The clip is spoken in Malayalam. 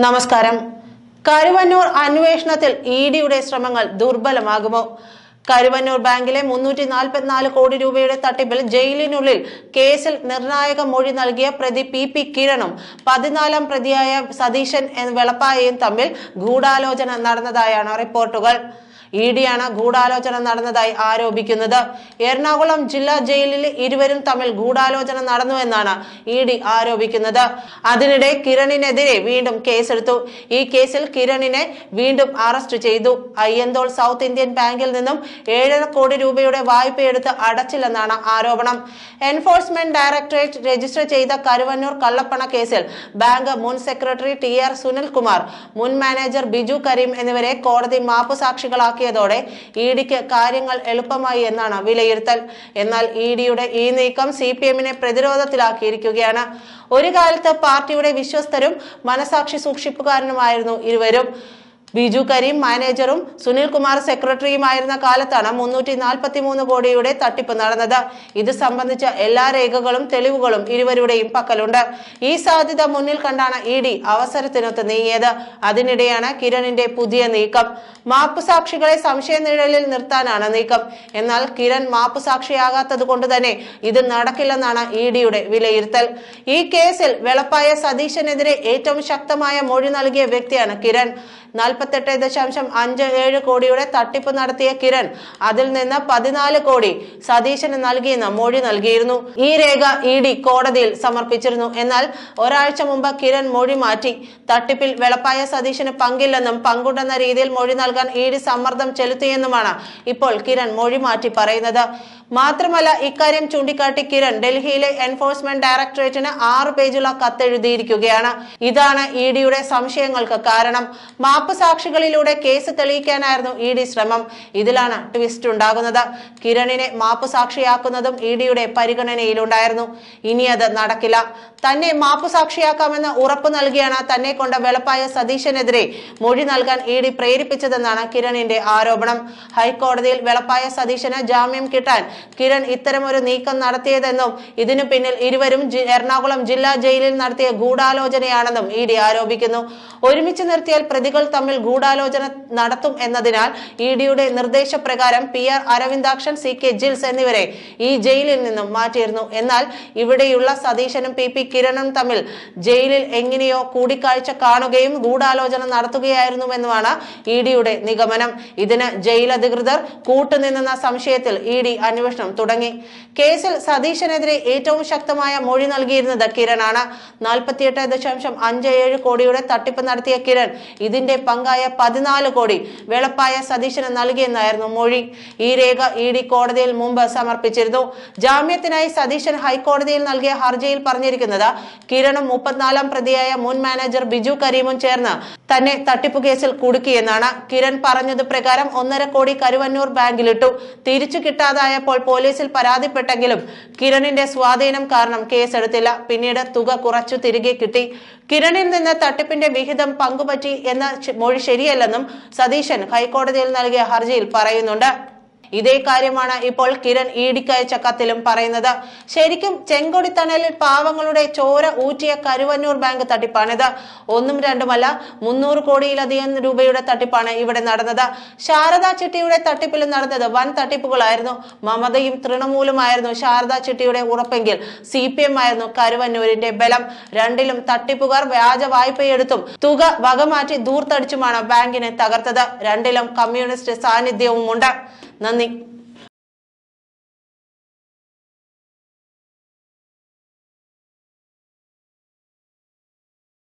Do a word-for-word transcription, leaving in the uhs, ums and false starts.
നമസ്കാരം. കരുവന്നൂർ അന്വേഷണത്തിൽ ഇ ഡിയുടെ ശ്രമങ്ങൾ ദുർബലമാകുമോ? കരുവന്നൂർ ബാങ്കിലെ മുന്നൂറ്റി നാൽപ്പത്തിനാല് കോടി രൂപയുടെ തട്ടിപ്പിൽ ജയിലിനുള്ളിൽ കേസിൽ നിർണായക മൊഴി നൽകിയ പ്രതി പി പി കിരണും പതിനാലാം പ്രതിയായ സതീശൻ വെളപ്പായയും തമ്മിൽ ഗൂഢാലോചന നടന്നതായാണ് റിപ്പോർട്ടുകൾ. ഇ ഡിയാണ് ഗൂഢാലോചന നടന്നതായി ആരോപിക്കുന്നത്. എറണാകുളം ജില്ലാ ജയിലിൽ ഇരുവരും തമ്മിൽ ഗൂഢാലോചന നടന്നുവെന്നാണ് ഇ ഡി ആരോപിക്കുന്നത്. അതിനിടെ കിരണിനെതിരെ വീണ്ടും കേസെടുത്തു. ഈ കേസിൽ കിരണിനെ വീണ്ടും അറസ്റ്റ് ചെയ്തു. അയ്യന്തോൾ സൗത്ത് ഇന്ത്യൻ ബാങ്കിൽ നിന്നും ഏഴര കോടി രൂപയുടെ വായ്പയെടുത്ത് അടച്ചില്ലെന്നാണ് ആരോപണം. എൻഫോഴ്സ്മെന്റ് ഡയറക്ടറേറ്റ് രജിസ്റ്റർ ചെയ്ത കരുവന്നൂർ കള്ളപ്പണ കേസിൽ ബാങ്ക് മുൻ സെക്രട്ടറി ടി ആർ സുനിൽകുമാർ, മുൻ മാനേജർ ബിജു കരീം എന്നിവരെ കോടതി മാപ്പുസാക്ഷികളാക്കി ോടെ ഇ ഡിക്ക് കാര്യങ്ങൾ എളുപ്പമായി എന്നാണ് വിലയിരുത്തൽ. എന്നാൽ ഇ ഡിയുടെ ഈ നീക്കം സി പി എമ്മിനെ പ്രതിരോധത്തിലാക്കിയിരിക്കുകയാണ്. ഒരു കാലത്ത് പാർട്ടിയുടെ വിശ്വസ്തരും മനസാക്ഷി സൂക്ഷിപ്പുകാരനുമായിരുന്നു ഇരുവരും. ബിജു കരീം മാനേജറും സുനിൽകുമാർ സെക്രട്ടറിയുമായിരുന്ന കാലത്താണ് മുന്നൂറ്റി നാൽപ്പത്തി മൂന്ന് കോടിയുടെ തട്ടിപ്പ് നടന്നത്. ഇത് സംബന്ധിച്ച എല്ലാ രേഖകളും തെളിവുകളും ഇരുവരുടെയും പക്കലുണ്ട്. ഈ സാധ്യത മുന്നിൽ കണ്ടാണ് ഇ ഡി അവസരത്തിനൊത്ത് നീങ്ങിയത്. അതിനിടെയാണ് കിരണിന്റെ പുതിയ നീക്കം. മാപ്പുസാക്ഷികളെ സംശയനിഴലിൽ നിർത്താനാണ് നീക്കം. എന്നാൽ കിരൺ മാപ്പുസാക്ഷിയാകാത്തത് കൊണ്ട് തന്നെ ഇത് നടക്കില്ലെന്നാണ് ഇ ഡിയുടെ വിലയിരുത്തൽ. ഈ കേസിൽ വെളപ്പായ സതീശനെതിരെ ഏറ്റവും ശക്തമായ മൊഴി നൽകിയ വ്യക്തിയാണ് കിരൺ. നാൽപ്പത്തെട്ട് ദശാംശം അഞ്ച് ഏഴ് കോടിയുടെ തട്ടിപ്പ് നടത്തിയ കിരൺ അതിൽ നിന്ന് പതിനാല് കോടി സതീശന് നൽകിയെന്ന് മൊഴി നൽകിയിരുന്നു. ഈ രേഖ ഇ ഡി കോടതിയിൽ സമർപ്പിച്ചിരുന്നു. എന്നാൽ ഒരാഴ്ച മുമ്പ് കിരൺ മൊഴി മാറ്റി. തട്ടിപ്പിൽ വെളപ്പായ സതീശന് പങ്കില്ലെന്നും പങ്കുണ്ടെന്ന രീതിയിൽ മൊഴി നൽകാൻ ഇ ഡി സമ്മർദ്ദം ചെലുത്തിയെന്നുമാണ് ഇപ്പോൾ കിരൺ മൊഴി മാറ്റി പറയുന്നത്. മാത്രമല്ല, ഇക്കാര്യം ചൂണ്ടിക്കാട്ടി കിരൺ ഡൽഹിയിലെ എൻഫോഴ്സ്മെന്റ് ഡയറക്ടറേറ്റിന് ആറ് പേജുള്ള കത്തെഴുതിയിരിക്കുകയാണ്. ഇതാണ് ഇ ഡിയുടെ സംശയങ്ങൾക്ക് കാരണം. മാപ്പ് സാക്ഷികളിലൂടെ കേസ് തെളിയിക്കാനായിരുന്നു ഇ ഡി ശ്രമം. ഇതിലാണ് ട്വിസ്റ്റ് ഉണ്ടാകുന്നത്. കിരണിനെ മാപ്പ് സാക്ഷിയാക്കുന്നതും ഇ ഡിയുടെ പരിഗണനയിലുണ്ടായിരുന്നു. ഇനി അത് നടക്കില്ല. തന്നെ മാപ്പ് സാക്ഷിയാക്കാമെന്ന് ഉറപ്പ് നൽകിയാണ് തന്നെ കൊണ്ട് വെളപ്പായ സതീശനെതിരെ മൊഴി നൽകാൻ ഇ ഡി പ്രേരിപ്പിച്ചതെന്നാണ് കിരണിന്റെ ആരോപണം. ഹൈക്കോടതിയിൽ വെളപ്പായ സതീശന് ജാമ്യം കിട്ടാൻ കിരൺ ഇത്തരമൊരു നീക്കം നടത്തിയതെന്നും ഇതിനു പിന്നിൽ ഇരുവരും എറണാകുളം ജില്ലാ ജയിലിൽ നടത്തിയ ഗൂഢാലോചനയാണെന്നും ഇ ഡി ആരോപിക്കുന്നു. ഒരുമിച്ച് നിർത്തിയാൽ പ്രതികൾ തമ്മിൽ ഗൂഢാലോചന നടത്തും എന്നതിനാൽ ഇ ഡിയുടെ നിർദ്ദേശപ്രകാരം P R Aravindakshan, C K Jils എന്നിവരെ ഈ ജയിലിൽ നിന്നും മാറ്റിയിരുന്നു. എന്നാൽ ഇവിടെയുള്ള സതീശനും പി പി കിരണും തമ്മിൽ ജയിലിൽ എങ്ങനെയോ കൂടിക്കാഴ്ച കാണുകയും ഗൂഢാലോചന നടത്തുകയായിരുന്നുവെന്നുമാണ് ഇ ഡിയുടെ നിഗമനം. ഇതിന് ജയിൽ അധികൃതർ കൂട്ടുനിന്നെന്ന സംശയത്തിൽ ഇ ഡി അന്വേഷണം തുടങ്ങി. കേസിൽ സതീശനെതിരെ ഏറ്റവും ശക്തമായ മൊഴി നൽകിയിരുന്നത് കിരണാണ്. നാൽപ്പത്തിയെട്ട് ദശാംശം അഞ്ച് ഏഴ് കോടിയുടെ തട്ടിപ്പ് നടത്തിയ കിരൺ ഇതിന്റെ പങ്കായ പതിനാല് കോടി വെളപ്പായ സതീശന് നൽകിയെന്നായിരുന്നു മൊഴി. ഈ രേഖ ഇ ഡി കോടതിയിൽ മുമ്പ് സമർപ്പിച്ചിരുന്നു. ജാമ്യത്തിനായി സതീശൻ ഹൈക്കോടതിയിൽ നൽകിയ ഹർജിയിൽ പറഞ്ഞിരിക്കുന്നത് കിരണും മുപ്പത്തിനാലാം പ്രതിയായ മുൻ മാനേജർ ബിജു കരീമും ചേർന്ന് തന്നെ തട്ടിപ്പ് കേസിൽ കുടുക്കിയെന്നാണ്. കിരൺ പറഞ്ഞത് പ്രകാരം ഒന്നര കോടി കരുവന്നൂർ ബാങ്കിലിട്ടു. തിരിച്ചു കിട്ടാതായപ്പോൾ പോലീസിൽ പരാതിപ്പെട്ടെങ്കിലും കിരണിന്റെ സ്വാധീനം കാരണം കേസെടുത്തില്ല. പിന്നീട് തുക കുറച്ചു തിരികെ കിട്ടി. കിരണിൽ നിന്ന് തട്ടിപ്പിന്റെ വിഹിതം പങ്കുപറ്റി എന്ന മൊഴി ശരിയല്ലെന്നും സതീശൻ ഹൈക്കോടതിയിൽ നൽകിയ ഹർജിയിൽ പറയുന്നുണ്ട്. ഇതേ കാര്യമാണ് ഇപ്പോൾ കിരൺ ഇ ഡിക്ക് അയച്ച കത്തിലും പറയുന്നത്. ശരിക്കും ചെങ്കൊടിത്തണലിൽ പാവങ്ങളുടെ ചോര ഊറ്റിയ കരുവന്നൂർ ബാങ്ക് തട്ടിപ്പാണിത്. ഒന്നും രണ്ടുമല്ല, മുന്നൂറ് കോടിയിലധികം രൂപയുടെ തട്ടിപ്പാണ് ഇവിടെ നടന്നത്. ശാരദാ ചിട്ടിയുടെ തട്ടിപ്പിലും നടന്നത് വൻ തട്ടിപ്പുകളായിരുന്നു. മമതയും തൃണമൂലുമായിരുന്നു ശാരദാ ചിട്ടിയുടെ ഉറപ്പെങ്കിൽ സി പി എം ആയിരുന്നു കരുവന്നൂരിന്റെ ബലം. രണ്ടിലും തട്ടിപ്പുകാർ വ്യാജ വായ്പയെടുത്തും തുക വകമാറ്റി ദൂർത്തടിച്ചുമാണ് ബാങ്കിനെ തകർത്തത്. രണ്ടിലും കമ്മ്യൂണിസ്റ്റ് സാന്നിധ്യവുമുണ്ട്. നന്ദി.